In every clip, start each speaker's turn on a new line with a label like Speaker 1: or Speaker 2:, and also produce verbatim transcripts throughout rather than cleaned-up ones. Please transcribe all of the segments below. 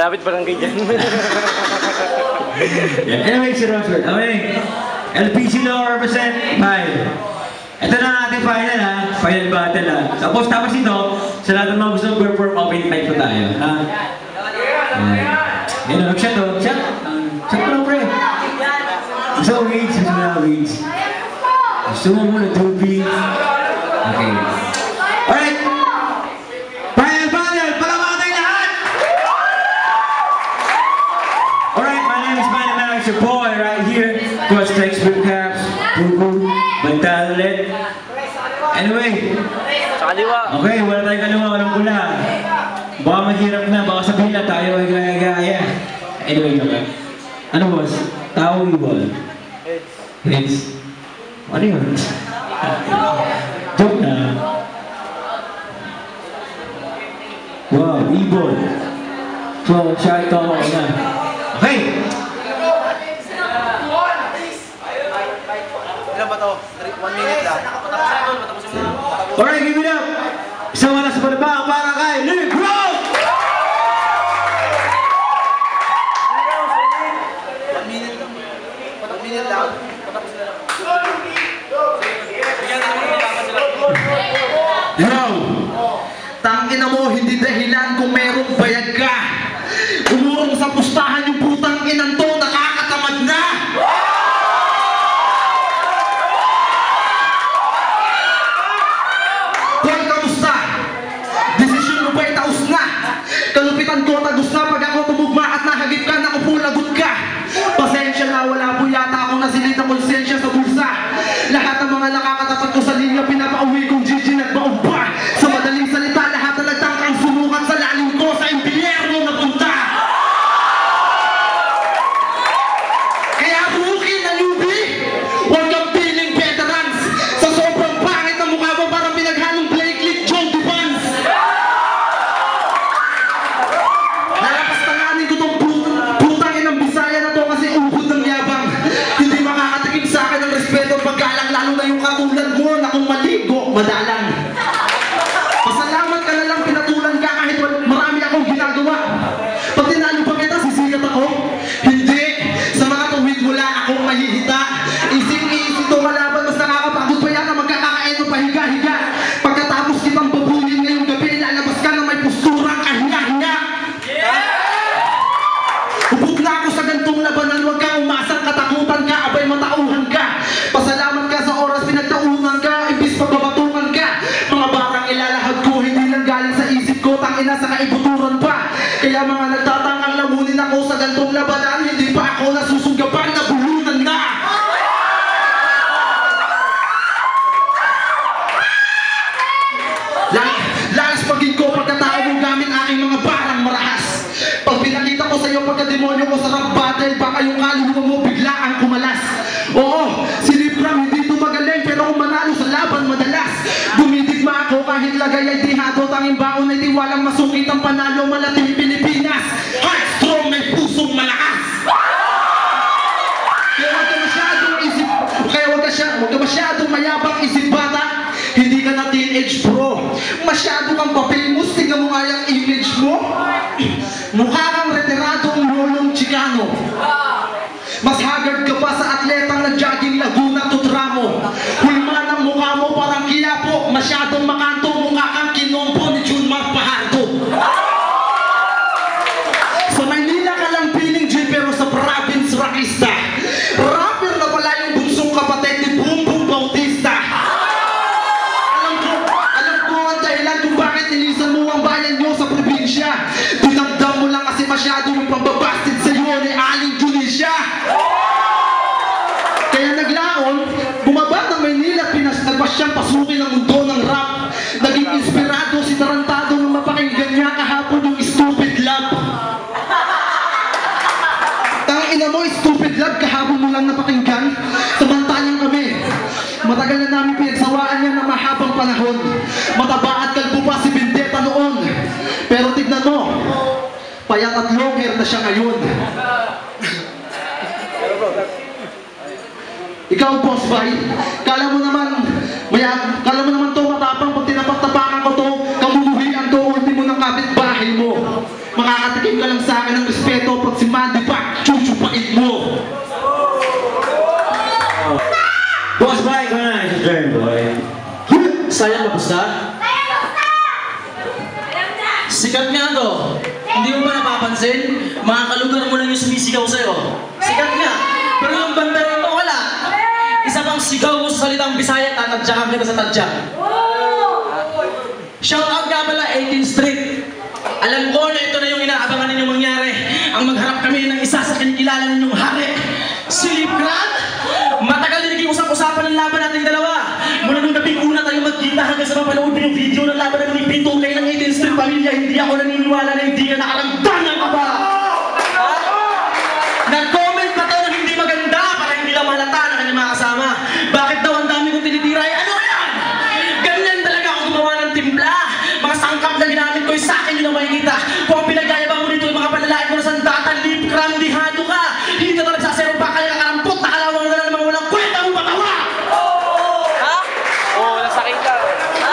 Speaker 1: Malapit pa lang kayo dyan.
Speaker 2: Yeah. Anyway, si Roswell. Okay. L P C Law represent five. Ito na ang ating final ha. Final battle ha. Tapos tapos ito, sa lahat ng mga gusto mag-perform, open mic po tayo. Ha? Yan. Yan o, shot o. Shot. Shot ko lang pre. Gusto mo wage? Gusto mo na wage? Gusto mo muna tubig? Okay. Alright. Final battle. Palama tayo lahat! Alright, my name is Manny Max, your boy right here. Cross textbook caps. Boo-boo. Bantalet. Anyway.
Speaker 1: Sa kaliwa.
Speaker 2: Okay, wala tayong kaliwa, walang pula. Baka mahirap na, baka sabihin na tayo ay gaya-gaya. Anyway, okay. Ano boss? Tao ibon? Heads. Heads? Ano yun? Joke na. Wow, ibon. So, siya ito ako na. Okay!
Speaker 1: Ilan ba to? One minute lang.
Speaker 2: Alright, give it up! Isang wala sa palabang para kay Lee Grove!
Speaker 1: One minute lang. One minute lang. Patapos na lang.
Speaker 3: Yo! Tangina mo, hindi dahilan kung merong bayag ka. Umurong sa pustahan yung putang inang to, nakakatamad na! Kung kamusta? Desisyon mo ba'y taos na? Kalupitan ko tagos na pag ako tumugma at nahagip ka, nakupulagot ka. Pasensya na, wala po yata akong nasilita konsensya sa bulsa. Lahat ng mga nakakatapat ko sa linya, pinapauwi kong Gigi at baong pa. Sa madaling salita, lahat na nagtangkang sumukat sa lalim ko sa impyerno na punta. Kaya rookie na newbie, huwag kang piling veterans. Sa sobrang pangit na mukha mo, parang pinaghalong Blake Lee, John Devans. Nalapastanganin ko tong putang inang Bisaya na to kasi ubod ng yabang. Hindi makakatikim sa akin ng respeto paggalang, lalo na yung katulad mo na kung maligo, madalang. Pasalamat ka na lang, pinatulan ka kahit marami akong ginagawa. Pag tinalo pa kita, sisikat ako? Hindi. Sa mga tuwid wala akong mahihita. Ising-ising to malaban, mas nakakapagod pa yata magkakakain o pahiga-higa. Pagkatapos kitang babulin ngayong gabi, lalabas ka na may posturang kahinga-hinga. Ubod na ako sa gantong labanan, huwag kang umasang katakutan ka, abay matauhan ka. Pasalamat ka sa oras pinagtaunan ka, imbis pagbabatungan ka. Mga barang ilalahad ko, hindi lang galing sa isip ko, tangina sa kaibuturan pa. Kaya mga nagtatangang lamunin ako sa gantong labanan, hindi pa ako nasusugapan na bulunan na. Lalas pagin ko pagkatao mo gamit aking mga barang marahas. Pag pinakita ko sa iyo pagka-demonyo ko sa rap battle, baka yung kaluluwa mo bigla ang kumalas. Oo, si Libram hindi tumagaling, pero kung manalo sa laban madalas. Dumidigma ako kahit lagay ay dihado, tanging baon ay tiwalang masungkit ang panalo, malating Pilipinas. Heart strong, may pusong malakas. Kaya huwag ka masyadong isip, kaya huwag ka, siya, huwag ka masyadong mayabang isip bata. Hindi ka na teenage bro. Masyado kang pa-famous, tingnan mo nga yung image mo. Mukha kang retiradong lolong Chicano. Mas haggard ka pa sa atletang nag-jogging Laguna to Tramo. Hulma ng mukha mo parang Quiapo, masyadong makanto, mukha kang kinompo ni Junmar Fajardo. Sa Maynila ka lang piling G, pero sa province rockista. Rapper na pala yung bunsong kapatid ni Boom Boom Bautista. Alam ko, alam ko ang dahilan kung bakit inisan mo ang bayan nyo sa probinsya. Dinamdam mo lang kasi masyado yung pambabastid sa'yo ni Aling Tunisia. Kaya naglaon, bumaba ng Maynila, Pinas, nagpasyang pasukin ang mundo ng rap. Naging inspirado si Tarantado nung mapakinggan niya kahapon yung Stupid Love. Tangina mo, Stupid Love, kahapon mo lang napakinggan. Samantalang kami, matagal na namin pinagsawaan niya ng mahabang panahon. Mataba at kalbo pa si Vendetta noon. Pero tignan mo, payat at long hair na siya ngayon. Ikaw, Boss Bay, kala mo naman, maya, kala mo naman to matapang pag tinapak-tapakan ko to, kamumuhian to, ultimo ng kapitbahay mo. Makakatikim ka lang sa sa akin ng respeto pag si Mandy pa, chuchupain mo.
Speaker 2: Boss boy, ikaw na, it's your turn, boy.
Speaker 4: Sayang tapos na? Sikat nga to. Hindi mo ba napapansin? Mga kalugar mo lang yung sumisigaw sa'yo. Sikat nga. Pero yung banda rin to, wala. Isa pang sigaw mo sa salitang Bisaya, tatadyakan kita sa tadyak. Shout out nga pala, eighteenth Street. Alam ko na ito na yung inaabangan ninyong mangyari. Ang magharap kami ng isa sa kinikilala ninyong hari. Si Libran! Matagal din naging usap-usapan ng laban natin dalawa. Mula nung gabing una tayo magkita hanggang sa mapanood yung video ng laban namin ni Pinto kayo ng eighteenth Street Pamilya, hindi ako naniniwala na hindi ka nakaramdaman ka ba? Ha? Nag-comment pa to na hindi maganda para hindi lang malata na kanyang mga kasama. Bakit daw ang dami kong tinitiray? Ano yan? Ganyan talaga ako gumawa ng timpla. Mga sangkap na ginamit ko yung sa akin yun ang makikita. Kung ang pinagyayabang mo dito yung mga panlalait mo na sandata, lip, krandihado ka. Hindi ka talaga sa ba kaya nakarampot na kalawang na naman walang kwenta mo patawa! Ha?
Speaker 1: Oo, oh, nasakit ka.
Speaker 4: Ha?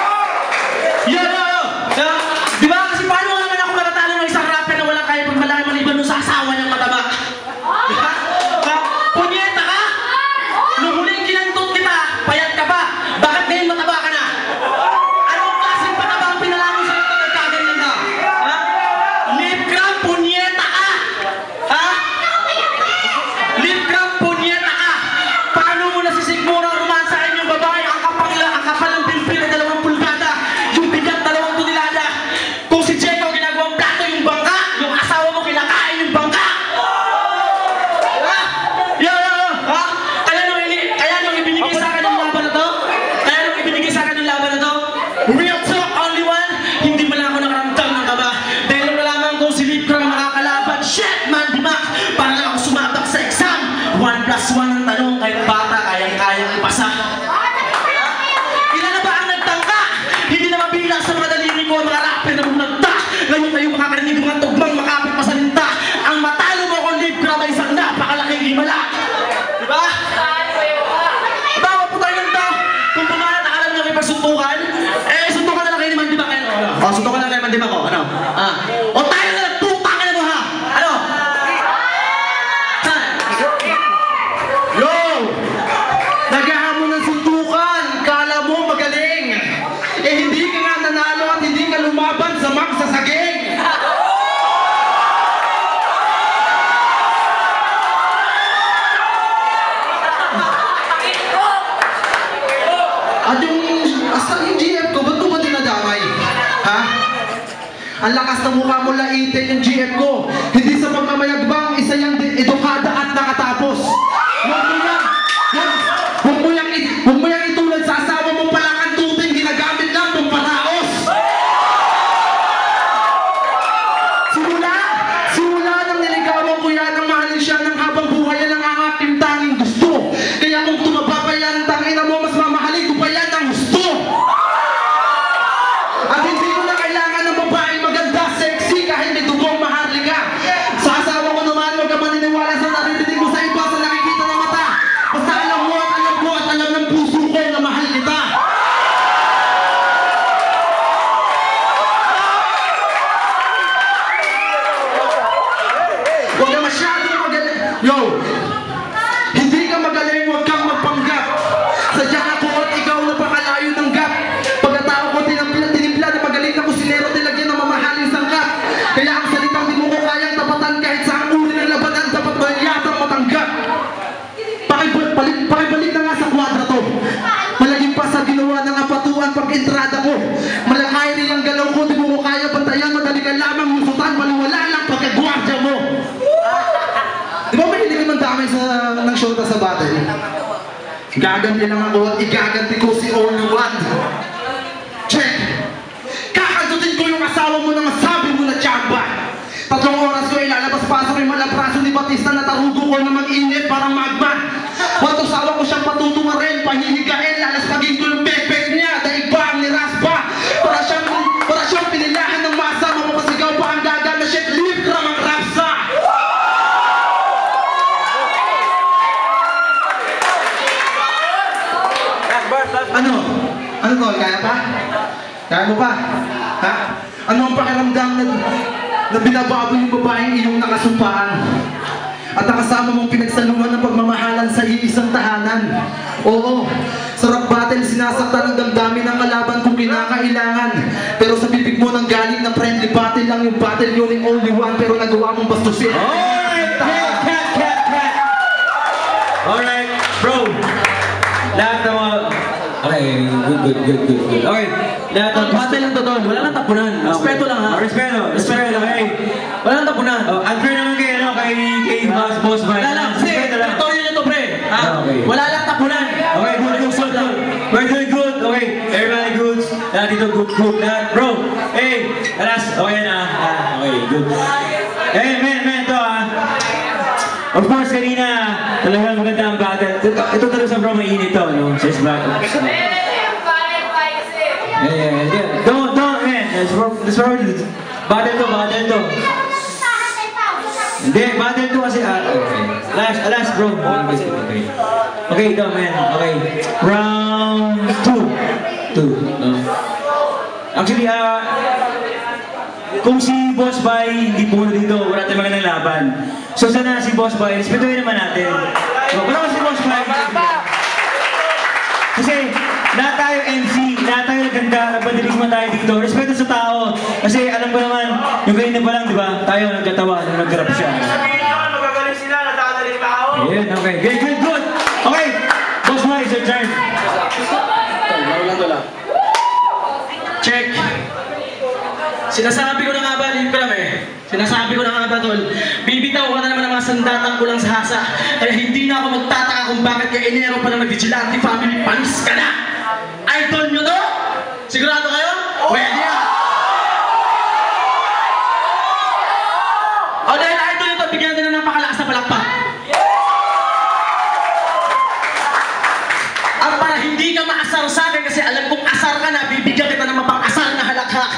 Speaker 4: Yan, yan, yan! Di ba? Kasi paano nga naman ako matatalo ng isang rapper na walang kaya pagmalaki maliban nun sa asawa niyang mataba? Di ba? Ha? Punyeta ka? Nung huling kinantot kita, payat ka pa. Bakit ngayon mataba ka na? Anong klaseng pataba ang pinalangon sa'yo ito nagkaganyan ka? Ha? Lip cramp, punyeta ka! Ha? Lip cramp, punyeta ka! Paano mo nasisigmura ang romansahin yung babae? Ang kapal, ang kapal ng pilpil na dalawang pulgada. Yung bigat dalawang tunilada. Kung si Jeko ginagawang plato yung bangka, yung asawa mo kinakain yung bangka. Ha? Yo, yo, yo! Ha? Kaya nung, ini, kaya nung ibinigay sa akin yung laban na to? Kaya nung ibinigay sa akin yung laban na to? Real talk, only one? Hindi mo lang ako nakaramdam ng kaba. Dahil nung nalaman ko si Lip Cramp makakalaban, shit man, dimak! Para lang ako sumabak sa exam. One plus one ang tanong, kahit bata, kayang-kayang ipasa. Ilan na ba ang nagtangka? Hindi na mabilang sa mga daliri ko ang mga rapper na bumagta. Ngayon kayo makakarinig ng mga tugmang makapit pasalinta. Ang matalo mo kung Lip Cramp ay isang napakalaking himala. Diba? Bawa po tayo nito. Kung pumalat na alam nyo kayo pagsuntukan, eh suntukan na lang kayo ni Mandy ba kayo? O, suntukan na lang kayo Mandy ba ko? Ano? Ah. O tayo na lang, tutang ka na mo ha? Ano? Yo! Naghahamon ng suntukan, kala mo magaling. Eh hindi ka nga nanalo at hindi ka lumaban sa magsasaging. At yung, hasta yung G F ko, ba't mo ba dinadamay? Ha? Ang lakas ng mukha mo laitin yung G F ko. Hindi sa pagmamayagbang, isa yung edukada at nakatapos. Huwag mo yan, huwag, huwag mo yang, huwag mo yang itulad sa asawa mo palang ang tuting, ginagamit lang pang paraos. Simula, simula nang niligawan ko yan, ang mahalin siya ng habang buhay, yan ang aking tanging gusto. Kaya kung tumaba pa yan, tangina mo, mas mamahalin ko pa yan ang gusto. At hindi ko na kailangan ng babaeng maganda, sexy, kahit may dugong maharlika. Sa asawa ko naman, huwag ka maniniwala sa naririnig mo sa iba, sa nakikita ng mata. Basta alam mo at alam ko at alam ng puso ko na mahal kita. Huwag ka masyadong magaling. Yo! Hindi ka magaling, huwag kang magpanggap. Sadyang ako at ikaw na pakalayo ng gap. Pagkatao ko tinimpla, tinimpla na magaling na kusinero, nilagyan ng mamahaling sangkap. Kaya ang salitang di mo ko kayang tapatan kahit sa ang uri ng labanan, dapat ba yatang matanggap. Pakibalik, pakibalik na nga sa kwadra to. Malaging pa sa ginawa ng apatuan pag-entrada ko. Malakay rin ang galaw ko, di mo ko kaya bantayan, madali ka lamang musutan, wala lang pagkagwardya mo. Di ba may hindi naman damay sa, ng shota sa battle? Gaganti lang ako at igaganti ko si Only One. Check! Kakantutin ko yung asawa mo na masabi mo na tsamba. Tatlong oras ko ilalabas-pasok yung malapraso ni Batista na tarugo ko na mag-init parang magma. Watusawa ko siyang patutunga rin, pahihigain, lalaspagin ko yung pepek niya, daigba ang niraspa. Para siyang, para siyang pinilahan ng masa, mapapasigaw pa ang gaga na shit, Lip Cramp ang rapsa. Ano? Ano to? Kaya pa? Kaya mo pa? Ha? Ano ang pakiramdam na
Speaker 3: na binababoy yung babaeng iyong nakasumpaan. At nakasama mong pinagsaluhan ng pagmamahalan sa iisang tahanan. Oo, sa rap battle sinasaktan ang damdamin ng kalaban kung kinakailangan. Pero sa bibig mo nang galing na friendly battle lang yung battle yun yung only one, pero nagawa mong bastusin.
Speaker 2: Alright, cat, cat, cat, cat. Alright, bro. Lahat ng mga... Okay, good, good, good, good, good. Okay, lahat ng...
Speaker 4: Battle lang to, Tol. Wala nang tapunan. Respeto lang, ha?
Speaker 2: Oh, respeto, respeto, okay.
Speaker 4: Wala nang tapunan.
Speaker 2: Oh, unfair naman kay, ano, kay, kay Boss, Boss Mike.
Speaker 4: Wala lang. Kasi,
Speaker 2: Respeto lang.
Speaker 4: teritoryo nyo to, pre. Ha?
Speaker 2: Ah, okay.
Speaker 4: Wala lang tapunan.
Speaker 2: Okay, good, good, good, good. We're doing good, okay. Everybody good. Lahat dito good, good. Lahat, bro. Hey, last, okay na. Ah, okay, good. Hey, man, man, to ah. Of course, kanina, talagang maganda ang battle. Ito, ito talaga sa bro, mainit to, no? Says battle. Yeah, yeah, yeah. Don't, don't, man. That's for, that's for, battle to, battle to. Hindi, battle to kasi, ah, okay. Last, ah, last bro. Okay. Okay, ito, man. Okay. Round two. Two, no? Actually, ah, kung si Boss Bay hindi pumunta dito, wala tayong magandang laban. So sana si Boss Bay, respetuhin naman natin. So, wala si Boss Bay. Kasi lahat tayo M C, lahat tayo naganda, nagpadiligma tayo dito. Respeto sa tao. Kasi alam ko naman, yung ganyan pa lang, di ba? Tayo nagkatawa, nag-grab siya.
Speaker 1: Sabihin nyo, magagaling sila, natataling tao.
Speaker 2: Ayun, okay. Good, good, good. Okay, Boss Bay, it's your turn.
Speaker 4: Check. Sinasabi ko na nga ba, Limpram eh. Sinasabi ko na nga ba, Tol. Bibitaw ka na naman ng mga sandatang kulang sa hasa. Kaya hindi na ako magtataka kung bakit kaya Enero pa lang nag-vigilante family, panis ka na! Idol nyo to? Sigurado kayo? Pwede yan! O dahil idol nyo to, bigyan natin na napakalakas na palakpak. Ang para hindi ka maasar sa akin kasi alam kong asar ka na, bibigyan kita ng mapang-asar na halakhak.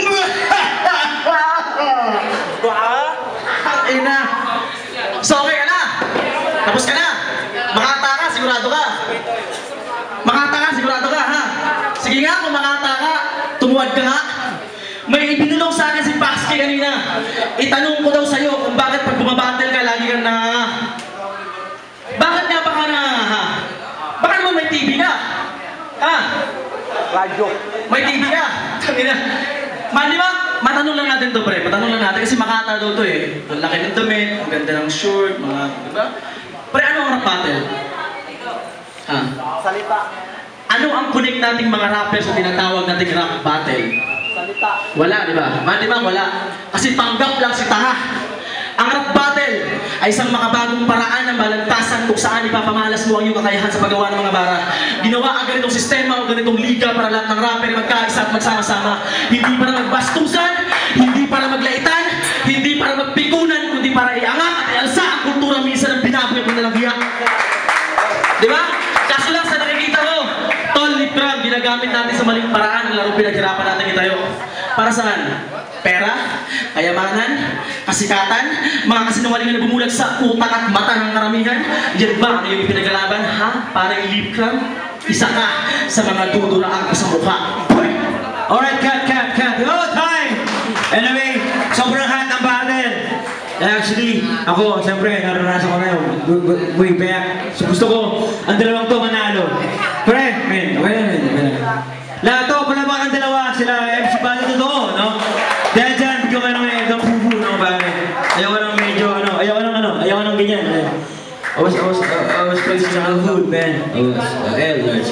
Speaker 4: Ang ina. So okay ka na? Tapos ka na? Makata ka, sigurado ka? Makata ka, sigurado ka, ha? Sige nga, kung makata ka, tumuwad ka nga. May ibinulong sa akin si Paxki kanina. Itanong ko daw sa'yo kung bakit pag bumabattle ka, lagi kang na... Bakit nga ba ka na, ha? Baka naman may T V ka? Ha?
Speaker 1: Radyo.
Speaker 4: May T V ka? Tangina. Man, di ba? Matanong lang natin to, pre. Matanong lang natin kasi Makata daw to eh. Ang laki ng damit, ang ganda ng short, mga... Di ba? Pre, ano ang rap battle? Ha?
Speaker 1: Salita.
Speaker 4: Ano ang connect nating mga rappers sa tinatawag nating rap battle?
Speaker 1: Salita.
Speaker 4: Wala, di ba? Man, di ba? Wala. Kasi panggap lang si Tanga. Ang rap battle ay isang makabagong paraan ng balantasan kung saan ipapamalas mo ang iyong kakayahan sa paggawa ng mga bara. Ginawa ang ganitong sistema o ganitong liga para lahat ng rapper magkaisa at magsama-sama. Hindi para magbastusan, hindi para maglaitan, hindi para magpikunan, kundi para iangat at ialsa ang kultura minsan ng binaboy mo nalang hiya. Di ba? Kaso lang sa nakikita mo, Tol, Liprab, ginagamit natin sa maling paraan ang laro pinaghirapan natin itayo. Para saan? Pera, kayamanan, kasikatan, mga kasinungalingan na bumulag sa utak at mata ng karamihan. Yan ba ang iyong pinagalaban, ha? Parang Liprab, isa ka sa mga duduraan ko sa mukha. Boy!
Speaker 2: Alright, cut, cut, cut. Oh, time! Anyway, sobrang hot ang battle. Actually, ako, siyempre, naranasan ko na yun. Way back. So, gusto ko, ang dalawang to manalo. Pre, men, okay na, men. Lahat to, palaban ang dalawa, sila M C Bala totoo, no? Dahil dyan, bigyan ko ng ng pupu, no, pare? Ayaw ko ng medyo, ano, ayaw ko ng ano, ayaw ko ng ganyan. Eh. I was, I was, uh, I was playing some food, man. I was, uh, eh, large.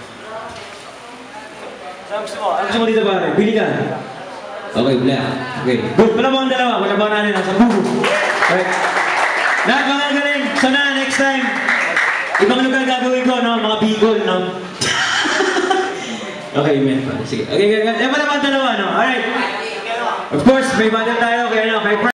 Speaker 2: Ano gusto mo? Ano gusto mo dito, pare? Pili ka. Okay, black. Okay. Good, palaban ang dalawa, palaban natin sa pupu. Okay. Lahat mga galing, sana next time, ibang lugar gagawin ko, no? Mga Bicol, no? Okay, man. Sige. Okay, okay. Eh, pala mga dalawa, no? Alright. Of course, may battle tayo. Kaya, no? Kay